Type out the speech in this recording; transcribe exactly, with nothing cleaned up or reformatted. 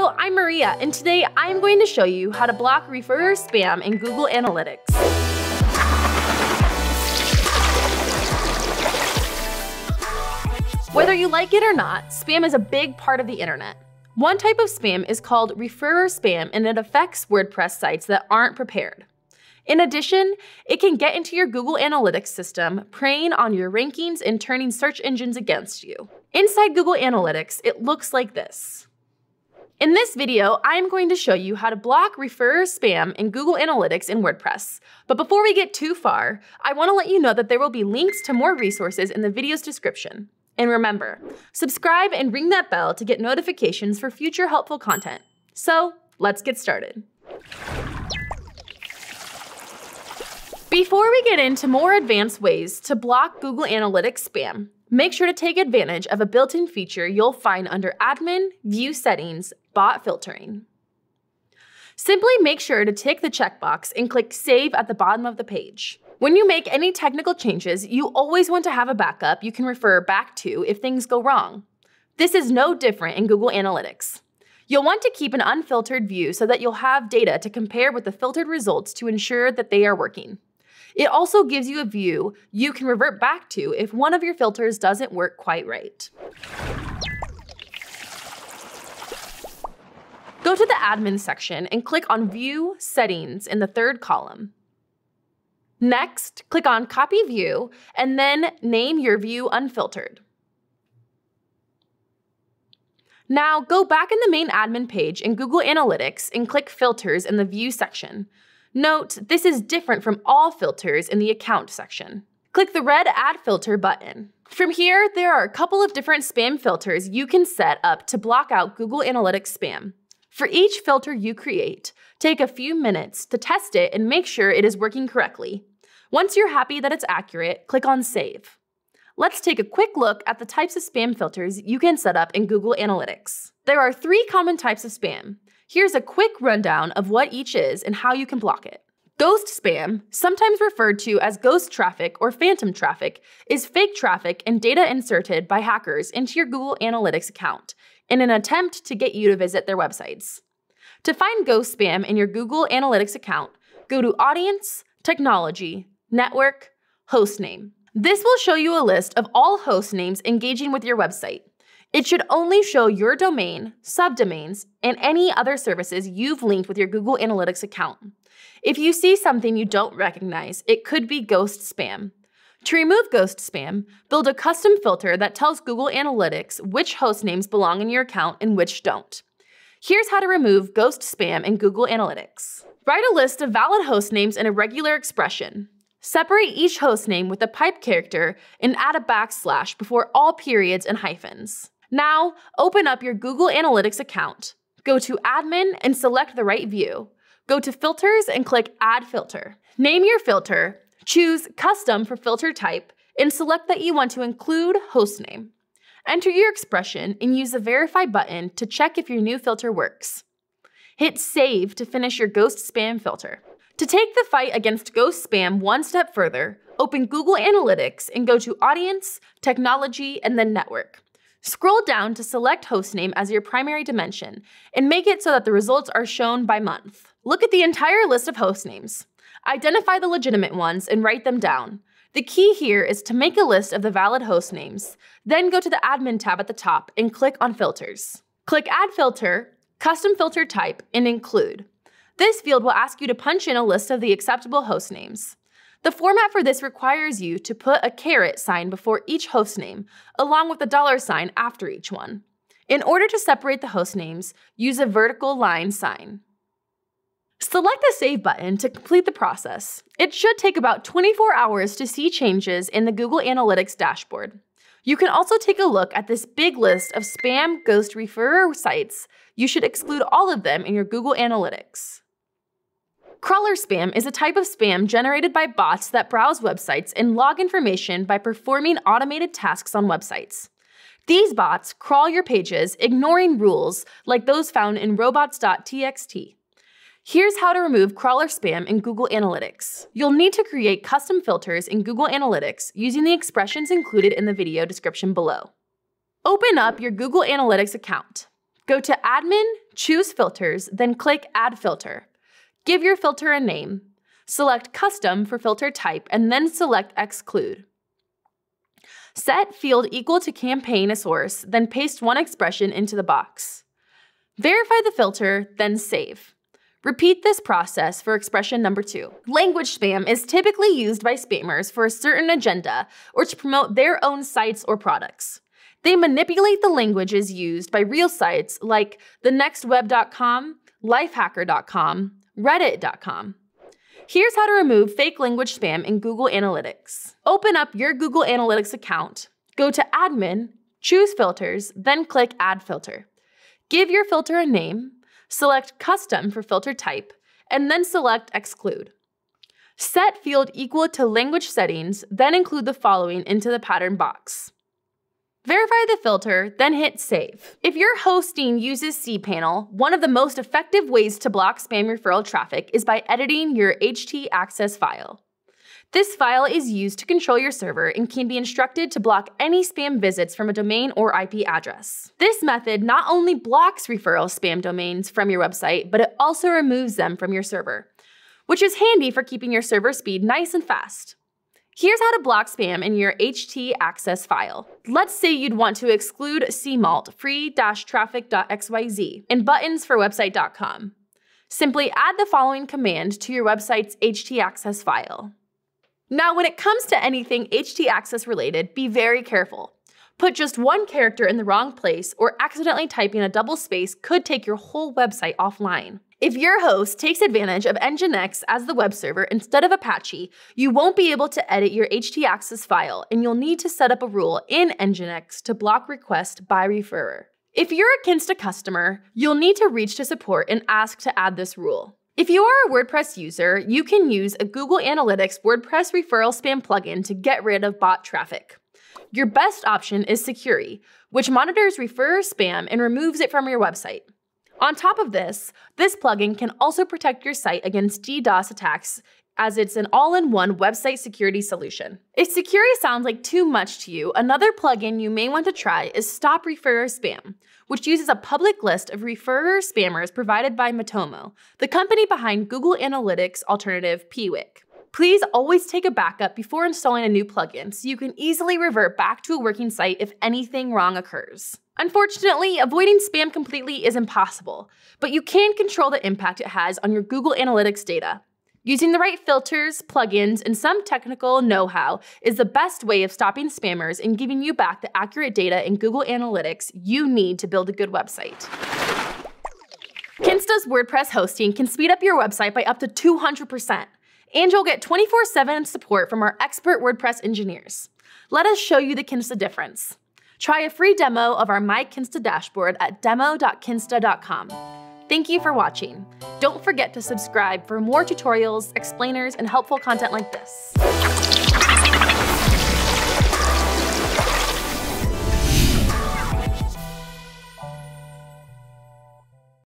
Hello, I'm Maria, and today I'm going to show you how to block referrer spam in Google Analytics. Whether you like it or not, spam is a big part of the internet. One type of spam is called referrer spam, and it affects WordPress sites that aren't prepared. In addition, it can get into your Google Analytics system, preying on your rankings and turning search engines against you. Inside Google Analytics, it looks like this. In this video, I'm going to show you how to block referrer spam in Google Analytics and WordPress. But before we get too far, I want to let you know that there will be links to more resources in the video's description. And remember, subscribe and ring that bell to get notifications for future helpful content. So, let's get started. Before we get into more advanced ways to block Google Analytics spam, make sure to take advantage of a built-in feature you'll find under Admin, View Settings, Bot Filtering. Simply make sure to tick the checkbox and click Save at the bottom of the page. When you make any technical changes, you always want to have a backup you can refer back to if things go wrong. This is no different in Google Analytics. You'll want to keep an unfiltered view so that you'll have data to compare with the filtered results to ensure that they are working. It also gives you a view you can revert back to if one of your filters doesn't work quite right. Go to the Admin section and click on View Settings in the third column. Next, click on Copy View and then name your view Unfiltered. Now go back in the main admin page in Google Analytics and click Filters in the View section. Note, this is different from all filters in the Account section. Click the red Add Filter button. From here, there are a couple of different spam filters you can set up to block out Google Analytics spam. For each filter you create, take a few minutes to test it and make sure it is working correctly. Once you're happy that it's accurate, click on Save. Let's take a quick look at the types of spam filters you can set up in Google Analytics. There are three common types of spam. Here's a quick rundown of what each is and how you can block it. Ghost spam, sometimes referred to as ghost traffic or phantom traffic, is fake traffic and data inserted by hackers into your Google Analytics account in an attempt to get you to visit their websites. To find ghost spam in your Google Analytics account, go to Audience, Technology, Network, Hostname. This will show you a list of all host names engaging with your website. It should only show your domain, subdomains, and any other services you've linked with your Google Analytics account. If you see something you don't recognize, it could be ghost spam. To remove ghost spam, build a custom filter that tells Google Analytics which host names belong in your account and which don't. Here's how to remove ghost spam in Google Analytics. Write a list of valid host names in a regular expression. Separate each host name with a pipe character and add a backslash before all periods and hyphens. Now, open up your Google Analytics account. Go to Admin and select the right view. Go to Filters and click Add Filter. Name your filter, choose Custom for filter type, and select that you want to include hostname. Enter your expression and use the Verify button to check if your new filter works. Hit Save to finish your ghost spam filter. To take the fight against ghost spam one step further, open Google Analytics and go to Audience, Technology, and then Network. Scroll down to select hostname as your primary dimension and make it so that the results are shown by month. Look at the entire list of hostnames. Identify the legitimate ones and write them down. The key here is to make a list of the valid host names. Then go to the Admin tab at the top and click on Filters. Click Add Filter, Custom Filter Type, and Include. This field will ask you to punch in a list of the acceptable host names. The format for this requires you to put a caret sign before each host name, along with a dollar sign after each one. In order to separate the host names, use a vertical line sign. Select the Save button to complete the process. It should take about twenty-four hours to see changes in the Google Analytics dashboard. You can also take a look at this big list of spam ghost referrer sites. You should exclude all of them in your Google Analytics. Crawler spam is a type of spam generated by bots that browse websites and log information by performing automated tasks on websites. These bots crawl your pages, ignoring rules like those found in robots dot t x t. Here's how to remove crawler spam in Google Analytics. You'll need to create custom filters in Google Analytics using the expressions included in the video description below. Open up your Google Analytics account. Go to Admin, choose Filters, then click Add Filter. Give your filter a name. Select Custom for filter type, and then select Exclude. Set field equal to campaign source, then paste one expression into the box. Verify the filter, then save. Repeat this process for expression number two. Language spam is typically used by spammers for a certain agenda or to promote their own sites or products. They manipulate the languages used by real sites like the next web dot com, lifehacker dot com, reddit dot com. Here's how to remove fake language spam in Google Analytics. Open up your Google Analytics account, go to Admin, choose Filters, then click Add Filter. Give your filter a name, select Custom for filter type, and then select Exclude. Set field equal to language settings, then include the following into the pattern box. Verify the filter, then hit Save. If your hosting uses cPanel, one of the most effective ways to block spam referral traffic is by editing your htaccess file. This file is used to control your server and can be instructed to block any spam visits from a domain or I P address. This method not only blocks referral spam domains from your website, but it also removes them from your server, which is handy for keeping your server speed nice and fast. Here's how to block spam in your htaccess file. Let's say you'd want to exclude cmalt free-traffic.xyz in buttons for website dot com. Simply add the following command to your website's htaccess file. Now, when it comes to anything htaccess related, be very careful. Put just one character in the wrong place or accidentally typing a double space could take your whole website offline. If your host takes advantage of Nginx as the web server instead of Apache, you won't be able to edit your htaccess file, and you'll need to set up a rule in Nginx to block requests by referrer. If you're a Kinsta customer, you'll need to reach to support and ask to add this rule. If you are a WordPress user, you can use a Google Analytics WordPress referral spam plugin to get rid of bot traffic. Your best option is Securi, which monitors referrer spam and removes it from your website. On top of this, this plugin can also protect your site against DDoS attacks, as it's an all-in-one website security solution. If Securi sounds like too much to you, another plugin you may want to try is Stop Referrer Spam, which uses a public list of referrer spammers provided by Matomo, the company behind Google Analytics alternative P W I C. Please always take a backup before installing a new plugin so you can easily revert back to a working site if anything wrong occurs. Unfortunately, avoiding spam completely is impossible, but you can control the impact it has on your Google Analytics data. Using the right filters, plugins, and some technical know-how is the best way of stopping spammers and giving you back the accurate data in Google Analytics you need to build a good website. Kinsta's WordPress hosting can speed up your website by up to two hundred percent, and you'll get twenty-four seven support from our expert WordPress engineers. Let us show you the Kinsta difference. Try a free demo of our My Kinsta dashboard at demo dot kinsta dot com. Thank you for watching. Don't forget to subscribe for more tutorials, explainers, and helpful content like this.